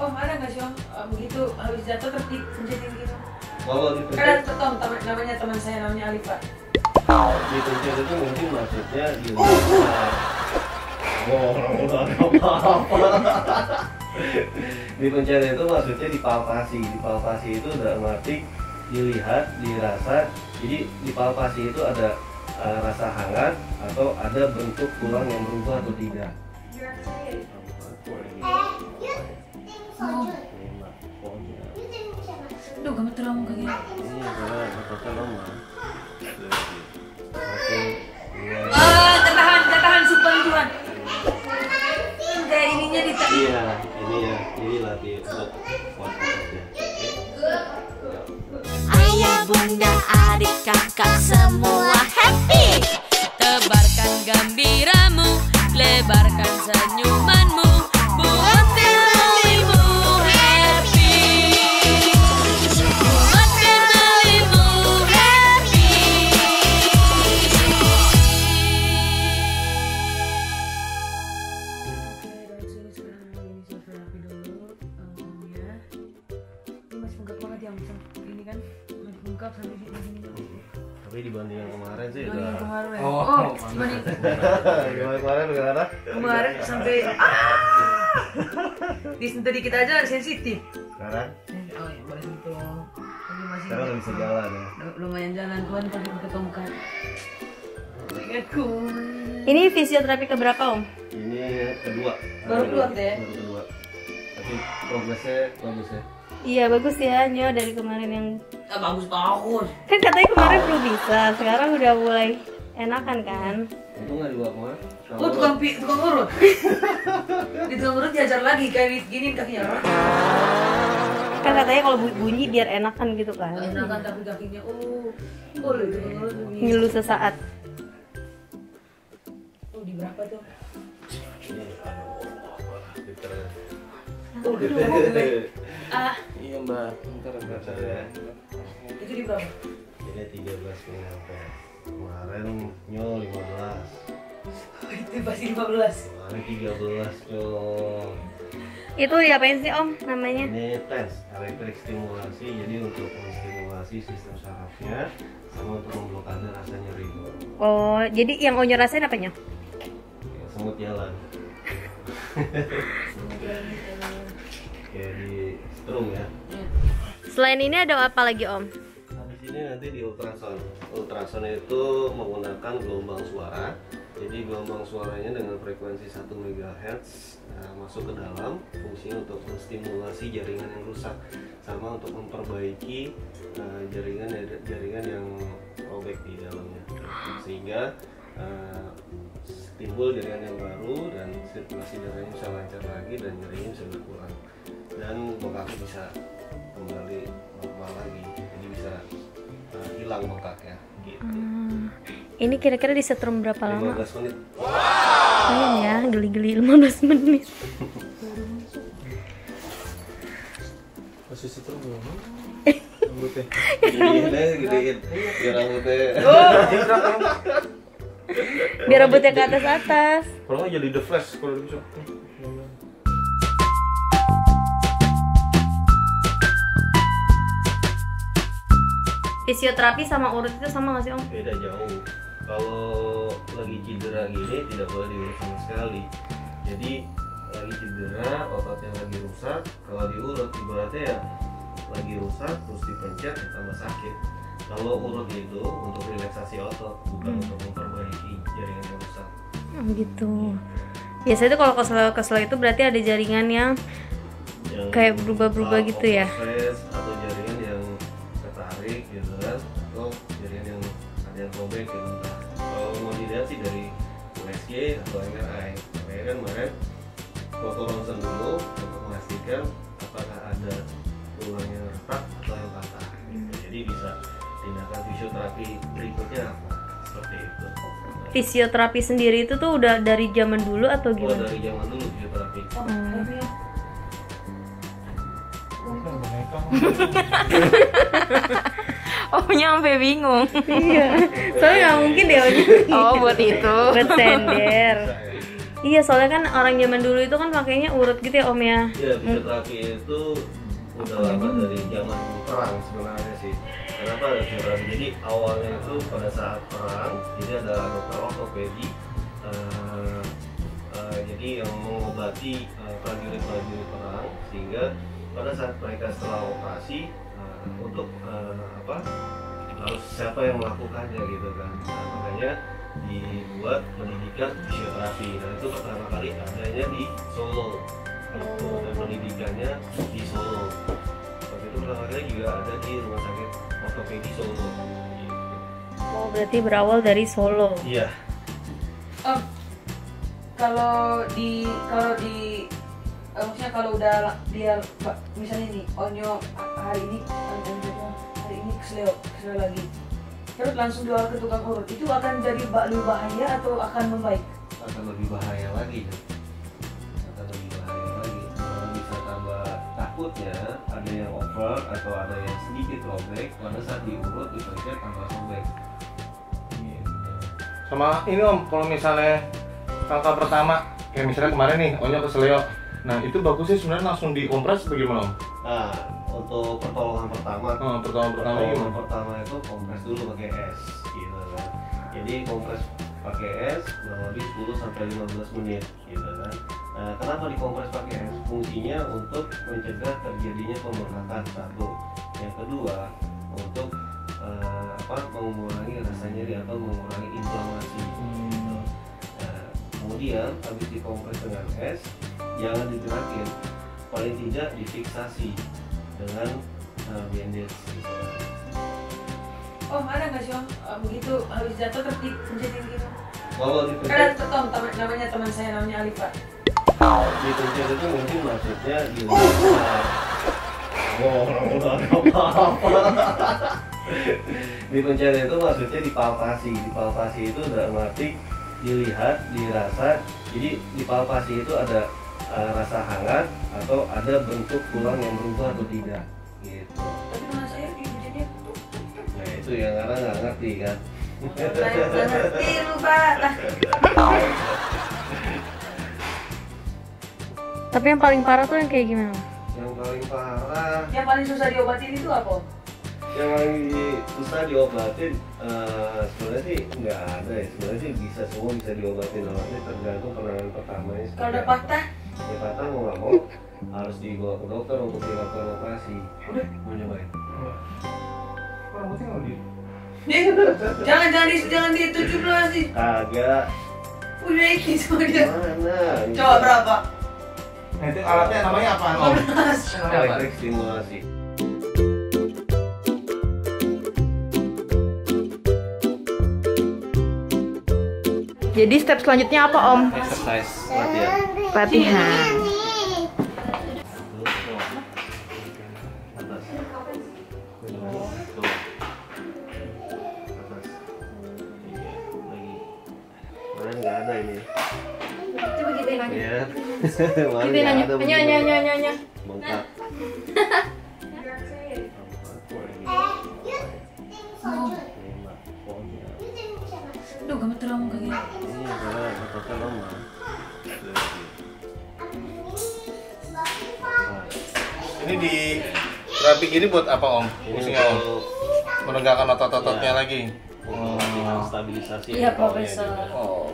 Om ada nggak sih Om begitu habis jatuh terus dipencetin gitu? Kalau Ada dipencet, Tom namanya teman saya namanya Alifa. dipencet itu mungkin maksudnya di luar. Udah apa-apa. Dipencet itu maksudnya dipalpasi. Dipalpasi itu dalam arti dilihat, dirasa. Jadi dipalpasi itu ada rasa hangat atau ada bentuk tulang yang berubah atau tidak. Duh, kamu terlalu kayak gini. Ini adalah apakah lama? Ketahan super Tuhan. Kayak ininya di Iya, ini ya, ini latih untuk kuat-kuatnya. Ayah, bunda, adik, kakak semua happy. Tebarkan gembiramu, lebarkan senyumanmu, buat family-mu happy. Buat family-mu happy. Sampai di sini. Tapi dibanding yang kemarin sih Dibanding yang udah. kemarin. Oh, Dibanding Kemarin gimana? kemarin sampai disentuh dikit aja sensitif. Sekarang? Oh ya boleh gitu. Tapi masih Sekarang udah bisa jalan ya. lumayan jalan Tuhan pakai tongkat. Aku. Ini fisioterapi keberapa Om? Ini kedua. Baru keluar deh. Baru kedua. Tapi progresnya bagus ya. Iya bagus ya Nyo dari kemarin yang Bagus. kan katanya kemarin belum bisa, sekarang udah mulai enakan kan? Untung nggak dibawa kemana? Oh tukang urut. Di tukang urut diajar lagi kayak gini kakinya. Kan katanya kalau bunyi biar enakan gitu kan? Enakan tapi kakinya boleh. Ngilu sesaat. Oh di berapa tuh? Ini Ah Iya mbak, ntar ya. itu di berapa? Ini 13 ampere. Kemarin nyo 15. Itu pasti 15. Kemarin 13 nyo. Itu diapain sih Om namanya? Ini TENS, elektrik stimulasi. Jadi untuk menstimulasi sistem sarafnya sama untuk memblokade rasa nyeri. Oh jadi yang Onyo rasain apanya? Kayak semut jalan. Kayak di strum ya. Selain ini ada apa lagi Om? Habis ini nanti di ultrason. Ultrason itu menggunakan gelombang suara. Jadi gelombang suaranya dengan frekuensi 1 MHz masuk ke dalam, fungsinya untuk menstimulasi jaringan yang rusak sama untuk memperbaiki jaringan yang robek di dalamnya, sehingga timbul jaringan yang baru dan sirkulasi darahnya bisa lancar lagi dan nyerinya bisa berkurang dan bengkak bisa kembali normal lagi, jadi bisa hilang bengkaknya gitu. Ini kira-kira disetrum berapa lama? 15 menit. Lumayan ya, geli-geli 15 menit. masih setrum belum? Rambutnya. Gedein biar rambutnya. Biar rambutnya ke atas-atas. Kalau nggak jadi The Flash kalau bisa. Fisioterapi sama urut itu sama nggak sih Om? Beda jauh. Kalau lagi cedera gini tidak boleh diurut sama sekali. Jadi lagi cedera, ototnya lagi rusak. Kalau diurut ibaratnya ya lagi rusak terus dipencet ya tambah sakit. Kalau urut itu untuk relaksasi otot, bukan untuk memperbaiki jaringan yang rusak. Gitu. Biasanya tuh kalau kesel itu berarti ada jaringan yang Yang kayak berubah-berubah gitu ya? overstress atau jaringan yang ketarik gitu kan, atau jaringan yang ada yang robek gitu. Entah. Kalau mau dilihat sih dari USG atau MRI. MRI kan kemarin foto ronsen dulu untuk memastikan apakah ada tulang yang retak atau yang patah. Gitu. Jadi bisa tindakan fisioterapi berikutnya apa? Seperti itu. Fisioterapi sendiri itu tuh udah dari zaman dulu atau Oh, gimana? dari zaman dulu fisioterapi. Omnya sampai bingung. Iya. Soalnya nggak mungkin deh Onyo. Oh buat itu. Buat sender. Iya, soalnya kan orang zaman dulu itu kan pakainya urut gitu ya Om ya. Ya, fisioterapi itu udah lama dari zaman perang sebenarnya sih. Kenapa ada fisioterapi? Jadi awalnya itu pada saat perang, jadi ada dokter ortopedi, jadi yang mengobati prajurit-prajurit perang, sehingga pada saat mereka setelah operasi untuk harus siapa yang melakukannya gitu kan. Nah, makanya dibuat pendidikan fisioterapi. Nah, itu pertama kali adanya di Solo. Dan pendidikannya di Solo. Waktu itu pertama kali juga ada di rumah sakit ortopedi Solo. Gitu. Oh, berarti berawal dari Solo. Iya. Kalau di maksudnya kalau udah dia misalnya nih Onyo hari ini kesleo lagi, terus langsung dibawa ke tukang urut, itu akan jadi lebih bahaya atau akan membaik? Akan lebih bahaya lagi. Bisa tambah takutnya ada yang over atau ada yang sedikit robek, pada saat diurut itu aja tambah sobek. Sama ini Om, kalau misalnya langkah pertama, kayak misalnya kemarin nih, Onyo keseleo. Nah itu bagusnya sebenarnya langsung dikompres bagaimana Om? Nah, untuk pertolongan pertama, pertama itu kompres dulu pakai es, gitu kan. Jadi kompres pakai es kurang lebih 10 sampai 15 menit, gitu kan. Nah, kenapa dikompres pakai es? Fungsinya untuk mencegah terjadinya pembengkakan satu. Yang kedua, untuk mengurangi rasa nyeri atau mengurangi inflamasi. Gitu. Nah, kemudian habis dikompres dengan es, jangan digerakin, paling tidak difiksasi dengan bandage gitu. Om, ada nggak sih Om begitu habis jatuh terus dipencetin gitu? Kalau Kan dipencet, ada Tom, namanya teman saya namanya Alifa. dipencet itu mungkin maksudnya di dipencet itu maksudnya dipalpasi. Dipalpasi itu dalam arti dilihat, dirasa. Jadi dipalpasi itu ada rasa hangat atau ada bentuk tulang yang berubah atau tidak gitu. Tapi teman saya dipencetin. Nah itu yang karena nggak ngerti kan. Saya nggak ngerti lupa lah. Tapi yang paling parah tuh yang kayak gimana? Yang paling parah, Yang paling susah diobatin itu apa Om? yang paling susah diobatin sebenarnya sih nggak ada ya. Sebenarnya sih semua bisa diobatin, namanya tergantung penanganan pertamanya. Kalau udah patah? Ya patah mau nggak mau harus dibawa ke dokter untuk dilakukan operasi. Udah. Mau nyobain? Rambutnya nggak di. Jangan di 17 sih. Kagak. Udah iki sama dia. Mana? Coba berapa? Nah itu alatnya namanya apaan Om? Elektrik stimulasi. Jadi step selanjutnya apa Om? Exercise latihan. Latihan. Atas. Mana nggak ada ini? Coba gituin aja. Ya. Mana Gituin nggak aja. ada. Nyonya. Bengkak. Duh, gamet terlalu kayak gini. Ini adalah ototnya lemah. Ini di terapi gini buat apa Om? Fungsinya Om? Menegakkan otot-ototnya lagi. Stabilisasi. Iya, Profesor. Oh.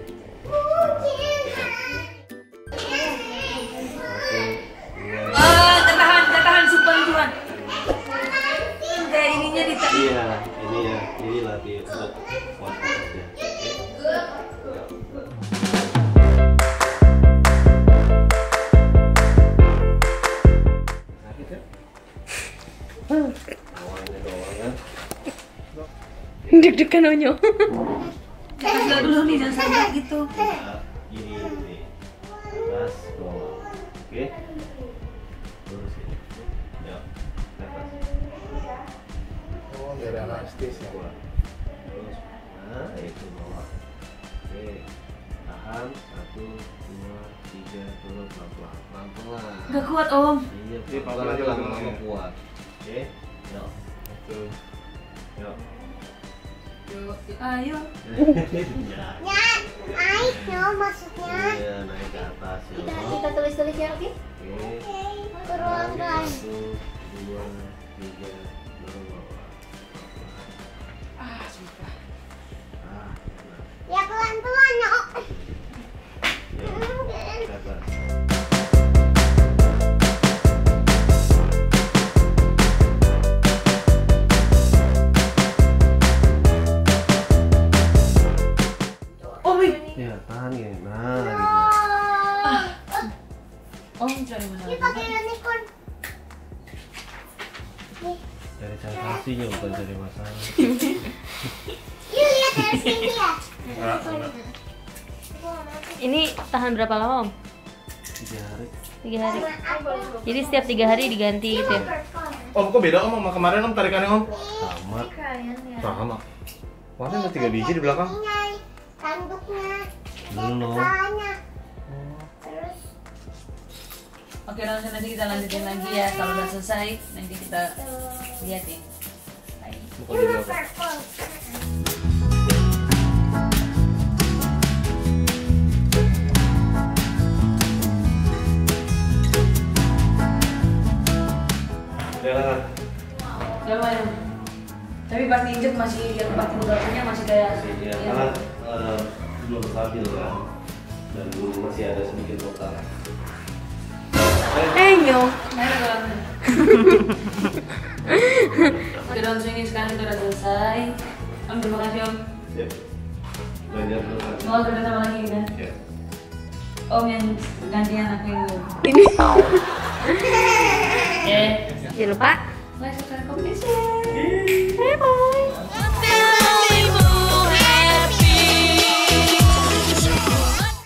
Ketahan supan Tuhan. Kayak ininya ditahan. Iya, ini ya, ini latih untuk kuat ototnya. Sakit ya? Awalnya doang kan. Deg-degan Onyo. Kasih dulu nih, jangan sampai gitu. Nah, ini atas bawah, oke, terus ini, ya, atas, Oh, dari anestesi ya. terus, nah itu bawah, oke, tahan 1, 2, 3, turun pelan-pelan. Gak kuat Om. Iya, Iya, pelan-pelan aja pelan-pelan lama-lama ya. kuat, oke, yuk, Itu. yuk, Yuk, ayo. Ya. Naik no maksudnya. Iya, naik ke atas ya. Kita tulis ya, oke? Oke. Ke ruangan. 1, 2, 3, baru bawah. Ah, sumpah. Ah, enak. Ya pelan-pelan no. Ya, ke atas. Oh, wih. Ya, tahan ya. Nah, gitu. Om cari mana? Ini pakai unicorn. Cari sensasinya bukan cari masalah. Yuk lihat dari sini ya. Enggak, enggak. Ini tahan berapa lama om? 3 hari. 3 hari. Jadi setiap 3 hari diganti gitu ya? Om, kok beda om sama kemarin om tarikannya om? Sama. Sama. Warna ada 3 biji di belakang. Ini tanduknya. Belum. Kepalanya. Terus Oke, nanti kita lanjutin lagi ya. Kalau udah selesai, nanti kita liatin. Baik. Buka dulu apa? purple. Ya, Ya lumayan. Tapi pas injek masih yang batin beratnya masih kayak ya karena belum stabil kan. Dan masih ada sedikit luka. Nyo. Ayo ke dalam. Oke, dalam sini sekarang itu udah selesai. Om, terima kasih om. Ya. Belajar dulu kan. Mau kerja sama lagi kan? Ya. Om yang gantian aku yang dulu. Ini. Eh, Jangan lupa. like, subscribe, comment, share. Bye bye.